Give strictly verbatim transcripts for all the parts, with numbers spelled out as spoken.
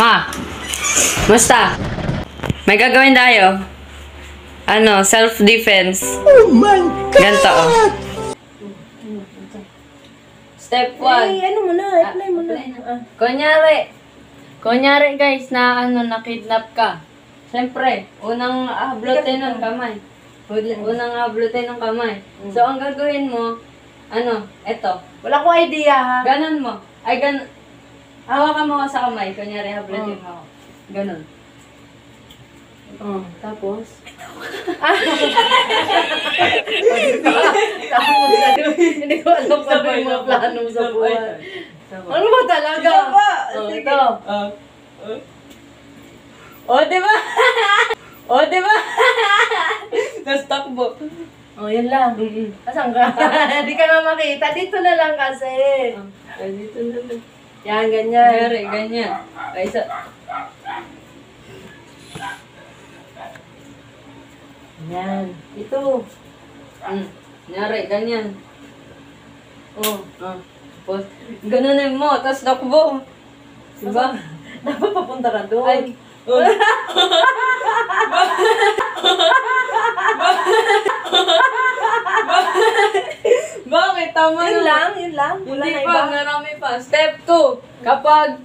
Ma, musta? May gagawin tayo. Ano, self-defense. Oh my God! Ganito, oh. Step one. Ay, ano mo na, apply mo na. Ah. Kunyari, kunyari guys, na ano, na-kidnap ka. Siyempre, unang hablutin ng kamay. Unang hablutin ng kamay. So, ang gagawin mo, ano, eto. Wala akong idea ha. Ganon mo. Ay, ganon. Hawakan mo ka sa kamay. Kunyari, hablutin mo ako. Ganon. Oh, tapos? Hindi ko alam pa ba yung mga plano sa buhay. Ano ba talaga? Oh, ito. O, diba? O, diba? Tapos takbo. Oh, yun lang. Asan ka? Hindi ka nga makita. Dito na lang kasi. Ay, dito na lang. Yan, ganyan. Kunyari, ganyan. Ay, sa... Yan. Ito. Mm. Kunyari, ganyan. Oh. Ah. Tapos, ganunin mo. Tapos takbo. Diba? Dapat papunta ka doon. Ay. Oh. Bakit? Tama Yun na. lang, yun lang. Wala Hindi na pa, iba. marami pa. Step two. Kapag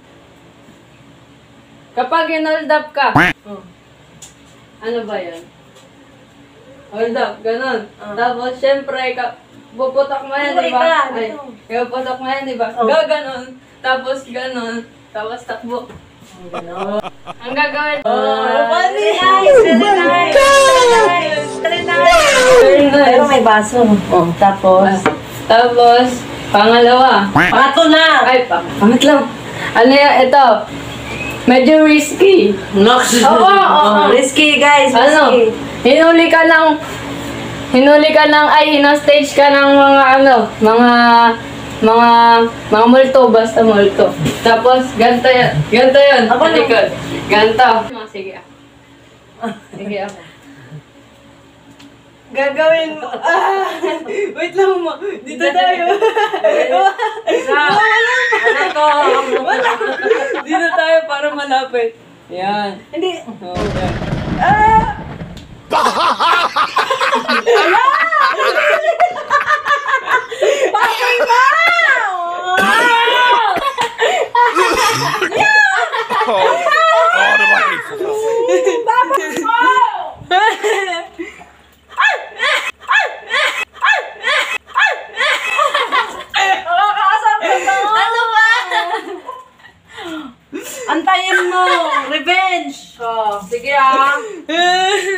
Kapag in-hold up ka. Oh. Ano ba yan? Hold up, ganun. Ah. Tapos, syempre, ka, puputok mo yan, Ito, di ba? ito, Ay, ito. puputok mo yan, di ba? Oh. Gaganon. Tapos, ganon. Tapos, takbo. Ganon. Ang gagawin. Oh, funny. Oh my God! Very nice. Pero may baso. Oh, tapos? Tapos, pangalawa. Pato na! Ay, pa, pangatlo. Ano yan? Ito. Medyo risky. Nox! Oo, oo, oo. Risky, guys. Ano? Risky. Hinuli ka ng... Hinuli ka ng... Ay, hino-stage ka ng mga ano... Mga... Mga... Mga multo. Basta multo. Tapos, ganito yan. Ganito yan. Ako na. Likod. Ganito. Sige ako. Sige ako. Gagawin mo. Ah! Wait lang mo. Dito tayo. Ano to? Dito tayo para malapit. Yan. Hindi. Oh, yan. Ah! Bakit ba? Oh, det var helt Nakakaasar ka ba? Ano ba? Antayin mo! Revenge! Oh, sige ah.